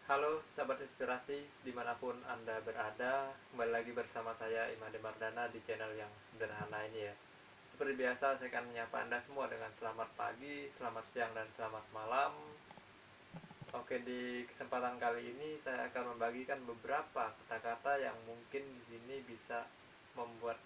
Halo sahabat inspirasi dimanapun Anda berada. Kembali lagi bersama saya Imade Mardana di channel yang sederhana ini ya. Seperti biasa saya akan menyapa Anda semua dengan selamat pagi, selamat siang, dan selamat malam. Oke, di kesempatan kali ini saya akan membagikan beberapa kata-kata yang mungkin di sini bisa membuat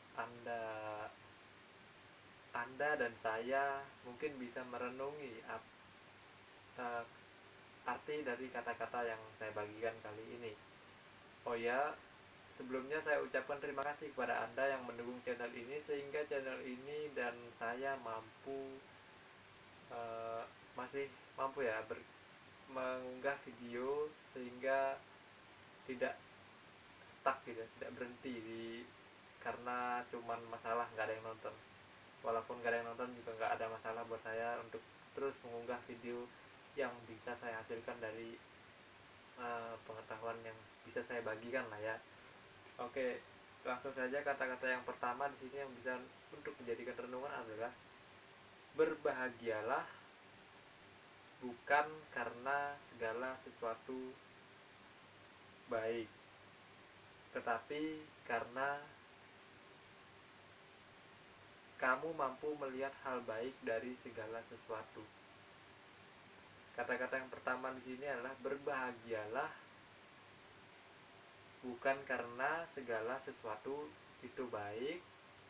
Anda dan saya mungkin bisa merenungi uh, arti dari kata-kata yang saya bagikan kali ini. Oh ya, sebelumnya saya ucapkan terima kasih kepada Anda yang mendukung channel ini sehingga channel ini dan saya uh, masih mampu ya mengunggah video sehingga tidak stuck gitu, tidak berhenti karena cuman masalah nggak ada yang nonton. Walaupun nggak ada yang nonton juga nggak ada masalah buat saya untuk terus mengunggah video yang bisa saya hasilkan dari pengetahuan yang bisa saya bagikan lah ya. Oke, langsung saja kata-kata yang pertama di sini yang bisa untuk menjadikan renungan adalah berbahagialah bukan karena segala sesuatu baik, tetapi karena kamu mampu melihat hal baik dari segala sesuatu. Kata-kata yang pertama di sini adalah berbahagialah bukan karena segala sesuatu itu baik,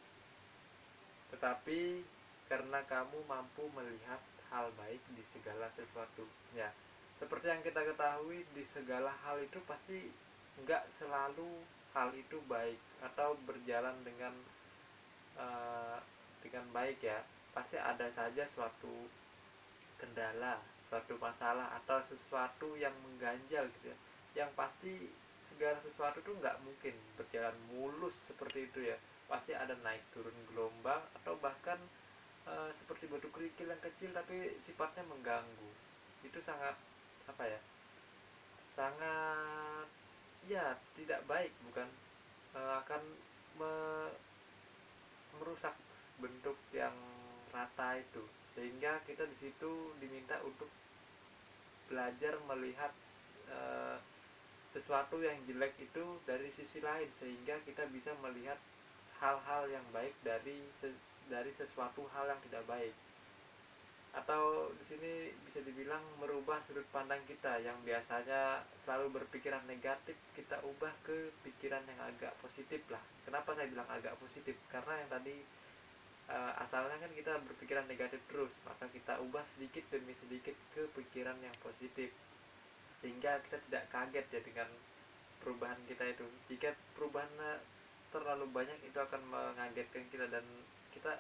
tetapi karena kamu mampu melihat hal baik di segala sesuatu. Ya, seperti yang kita ketahui, di segala hal itu pasti nggak selalu hal itu baik atau berjalan uh, dengan baik ya. Pasti ada saja suatu kendala, suatu masalah atau sesuatu yang mengganjal gitu ya. Yang pasti segala sesuatu tuh nggak mungkin berjalan mulus seperti itu ya. Pasti ada naik turun gelombang atau bahkan seperti batu kerikil yang kecil tapi sifatnya mengganggu. Itu sangat apa ya, sangat ya tidak baik bukan. Akan me- merusak bentuk yang rata itu, sehingga kita di situ diminta untuk belajar melihat uh, sesuatu yang jelek itu dari sisi lain, sehingga kita bisa melihat hal-hal yang baik dari sesuatu hal yang tidak baik. Atau di sini bisa dibilang merubah sudut pandang kita yang biasanya selalu berpikiran negatif, kita ubah ke pikiran yang agak positif lah. Kenapa saya bilang agak positif? Karena yang tadi asalnya kan kita berpikiran negatif terus, maka kita ubah sedikit demi sedikit ke pikiran yang positif, sehingga kita tidak kaget ya dengan perubahan kita itu. Jika perubahannya terlalu banyak, itu akan mengagetkan kita dan kita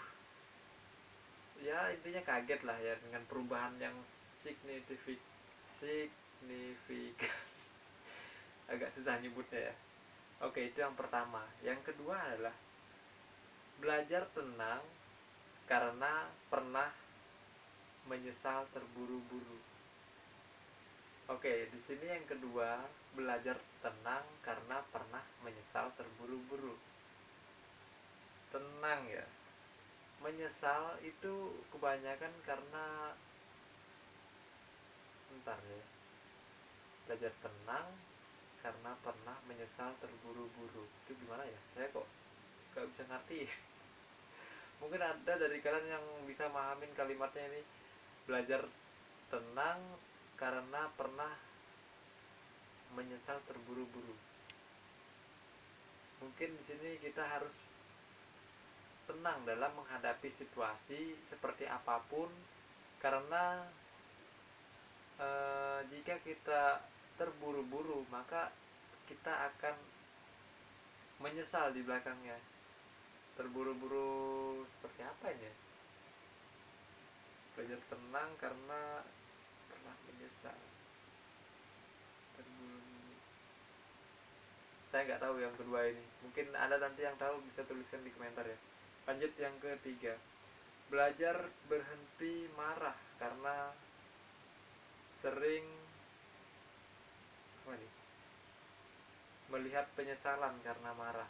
ya intinya kaget lah ya dengan perubahan yang signifikan. Agak susah nyebutnya ya. Oke, itu yang pertama. Yang kedua adalah belajar tenang karena pernah menyesal terburu-buru. Oke, di sini yang kedua, belajar tenang karena pernah menyesal terburu-buru. Tenang ya. Menyesal itu kebanyakan karena bentar ya. Belajar tenang karena pernah menyesal terburu-buru. Itu gimana ya? Saya kok gak bisa ngerti. Mungkin ada dari kalian yang bisa mahamin kalimatnya ini. Belajar tenang karena pernah menyesal terburu-buru. Mungkin di sini kita harus tenang dalam menghadapi situasi seperti apapun, karena jika kita terburu-buru maka kita akan menyesal di belakangnya. Terburu-buru seperti apa ini? Belajar tenang karena pernah menyesal terburu-buru. Saya nggak tahu yang kedua ini. Mungkin ada nanti yang tahu bisa tuliskan di komentar ya. Lanjut yang ketiga. Belajar berhenti marah karena sering apa nih? Melihat penyesalan karena marah.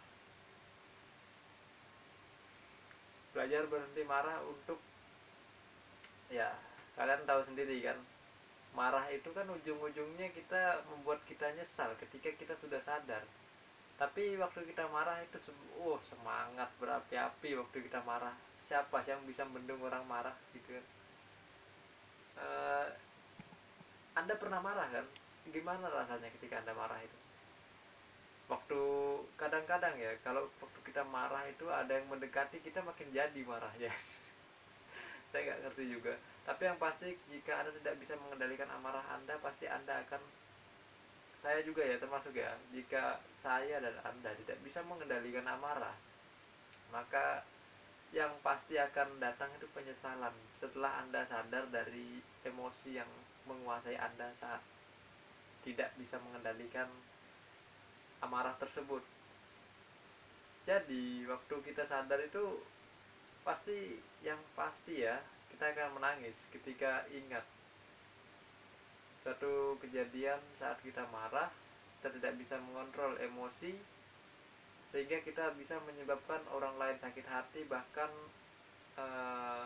Belajar berhenti marah untuk ya kalian tahu sendiri kan, marah itu kan ujung-ujungnya kita membuat kita nyesal ketika kita sudah sadar. Tapi waktu kita marah itu semangat berapi-api waktu kita marah. Siapa sih yang bisa mendung orang marah gitu kan? Eh, Anda pernah marah kan? Gimana rasanya ketika Anda marah itu? Waktu kadang-kadang ya, kalau waktu kita marah itu ada yang mendekati, kita makin jadi marahnya. Saya nggak ngerti juga. Tapi yang pasti jika Anda tidak bisa mengendalikan amarah Anda, pasti Anda akan, saya juga ya termasuk ya, jika saya dan Anda tidak bisa mengendalikan amarah, maka yang pasti akan datang itu penyesalan setelah Anda sadar dari emosi yang menguasai Anda saat tidak bisa mengendalikan amarah tersebut. Jadi waktu kita sadar itu pasti, yang pasti ya, kita akan menangis ketika ingat suatu kejadian saat kita marah, kita tidak bisa mengontrol emosi, sehingga kita bisa menyebabkan orang lain sakit hati, bahkan eh,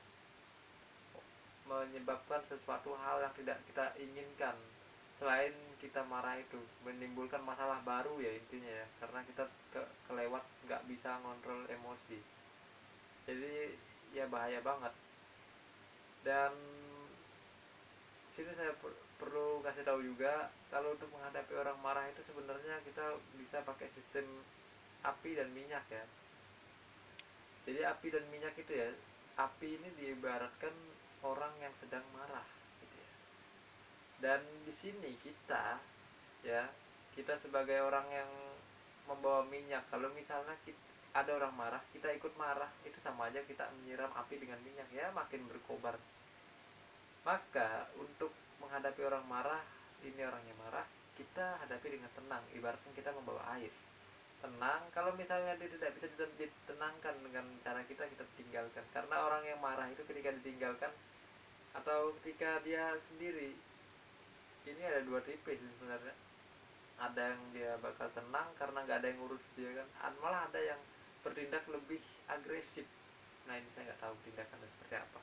menyebabkan sesuatu hal yang tidak kita inginkan. Selain kita marah itu menimbulkan masalah baru ya intinya ya, karena kita kelewat nggak bisa ngontrol emosi. Jadi ya bahaya banget. Dan sini saya perlu kasih tahu juga, kalau untuk menghadapi orang marah itu sebenarnya kita bisa pakai sistem api dan minyak ya. Jadi api dan minyak itu ya, api ini diibaratkan orang yang sedang marah gitu ya. Dan di sini kita ya, kita sebagai orang yang membawa minyak, kalau misalnya ada orang marah, kita ikut marah, itu sama aja kita menyiram api dengan minyak ya, makin berkobar. Maka untuk menghadapi orang marah, ini orangnya marah, kita hadapi dengan tenang, ibaratnya kita membawa air. Tenang, kalau misalnya dia tidak bisa ditenangkan dengan cara kita tinggalkan. Karena orang yang marah itu ketika ditinggalkan atau ketika dia sendiri, ini ada dua tipe sih sebenarnya. Ada yang dia bakal tenang karena nggak ada yang ngurus dia kan, malah ada yang bertindak lebih agresif. Nah ini saya nggak tahu tindakannya seperti apa.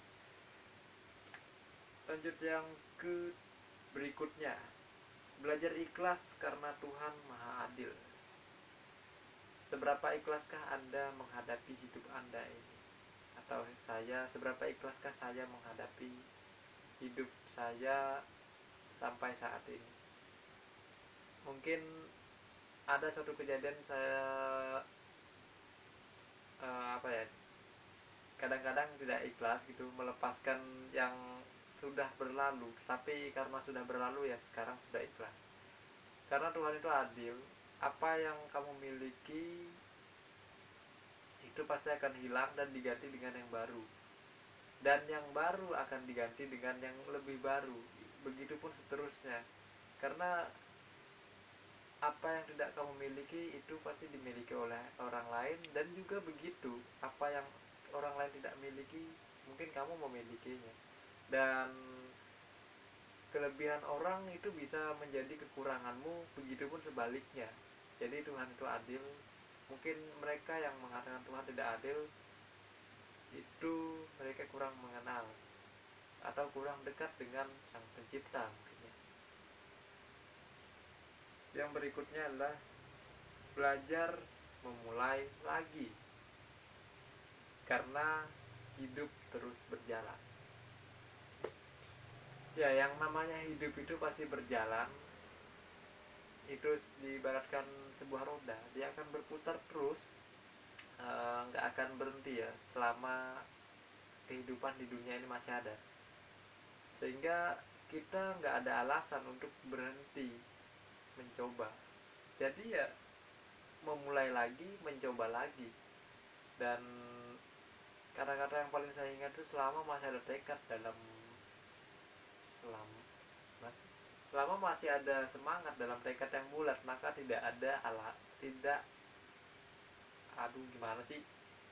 Lanjut yang ke berikutnya, belajar ikhlas karena Tuhan Maha Adil. Seberapa ikhlaskah Anda menghadapi hidup Anda ini? Atau saya, seberapa ikhlaskah saya menghadapi hidup saya sampai saat ini? Mungkin ada suatu kejadian saya apa ya, kadang-kadang tidak ikhlas gitu melepaskan yang sudah berlalu, tapi karena sudah berlalu ya sekarang sudah ikhlas. Karena Tuhan itu adil, apa yang kamu miliki itu pasti akan hilang dan diganti dengan yang baru, dan yang baru akan diganti dengan yang lebih baru, begitupun seterusnya. Karena apa yang tidak kamu miliki itu pasti dimiliki oleh orang lain, dan juga begitu, apa yang orang lain tidak miliki mungkin kamu memilikinya. Dan kelebihan orang itu bisa menjadi kekuranganmu, begitupun sebaliknya. Jadi Tuhan itu adil. Mungkin mereka yang mengatakan Tuhan tidak adil itu mereka kurang mengenal atau kurang dekat dengan Sang Pencipta mungkin ya. Yang berikutnya adalah belajar memulai lagi, karena hidup terus berjalan. Ya, yang namanya hidup itu pasti berjalan. Itu diibaratkan sebuah roda, dia akan berputar terus, nggak akan berhenti ya selama kehidupan di dunia ini masih ada. Sehingga kita nggak ada alasan untuk berhenti mencoba. Jadi ya memulai lagi, mencoba lagi. Dan kata-kata yang paling saya ingat itu, selama masih ada tekad dalam, selama selama masih ada semangat dalam tekad yang bulat, maka tidak ada tidak, aduh gimana sih,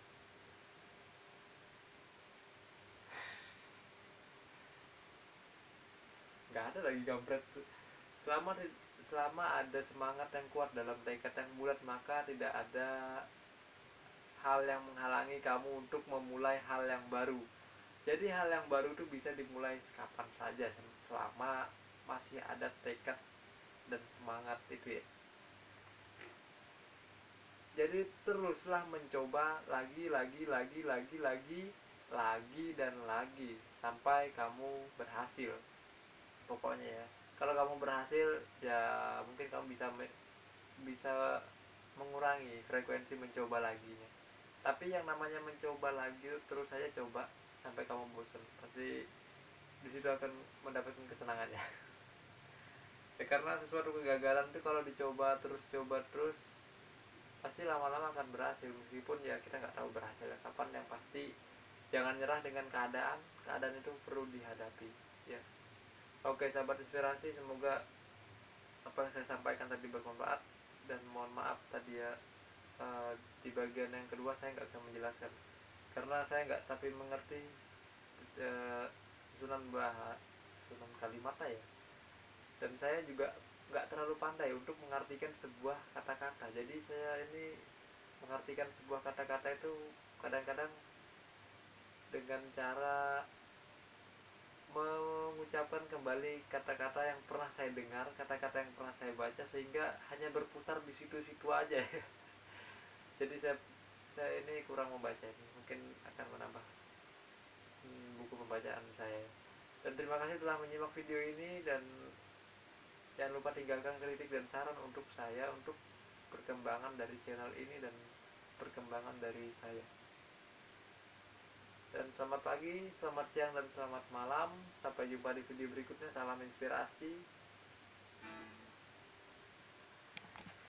nggak ada lagi kampret tuh. selama selama ada semangat yang kuat dalam tekad yang bulat, maka tidak ada hal yang menghalangi kamu untuk memulai hal yang baru. Jadi hal yang baru itu bisa dimulai kapan saja selama masih ada tekad dan semangat itu ya. Jadi teruslah mencoba lagi dan lagi sampai kamu berhasil pokoknya ya. Kalau kamu berhasil ya mungkin kamu bisa mengurangi frekuensi mencoba lagi nya. Tapi yang namanya mencoba lagi terus saja coba sampai kamu bosan, pasti di situ akan mendapatkan kesenangannya. Ya, karena sesuatu kegagalan itu kalau coba terus pasti lama-lama akan berhasil, meskipun ya kita nggak tahu berhasil kapan. Yang pasti jangan nyerah dengan keadaan itu perlu dihadapi ya. Oke sahabat inspirasi, semoga apa yang saya sampaikan tadi bermanfaat, dan mohon maaf tadi ya di bagian yang kedua saya nggak bisa menjelaskan karena saya nggak tapi mengerti susunan susunan kalimatnya ya, dan saya juga nggak terlalu pandai untuk mengartikan sebuah kata-kata. Jadi saya ini mengartikan sebuah kata-kata itu kadang-kadang dengan cara mengucapkan kembali kata-kata yang pernah saya dengar, kata-kata yang pernah saya baca, sehingga hanya berputar di situ-situ aja. Jadi saya ini kurang membaca, ini mungkin akan menambah buku pembacaan saya. Dan terima kasih telah menyimak video ini, dan jangan lupa tinggalkan kritik dan saran untuk saya untuk perkembangan dari channel ini dan perkembangan dari saya. Dan selamat pagi, selamat siang, dan selamat malam. Sampai jumpa di video berikutnya. Salam inspirasi.